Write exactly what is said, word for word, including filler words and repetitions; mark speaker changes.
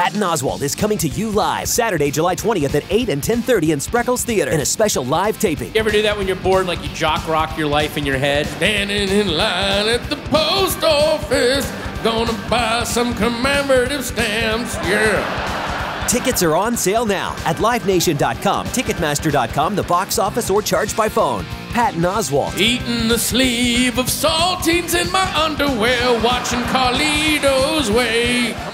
Speaker 1: Patton Oswalt is coming to you live Saturday, July twentieth at eight and ten thirty in Spreckles Theater in a special live taping.
Speaker 2: You ever do that when you're bored, like you jock rock your life in your head? Standing in line at the post office, gonna buy some commemorative stamps, yeah.
Speaker 1: Tickets are on sale now at live nation dot com, ticketmaster dot com, the box office, or charged by phone. Patton Oswalt.
Speaker 2: Eating the sleeve of saltines in my underwear, watching Carlito's Way.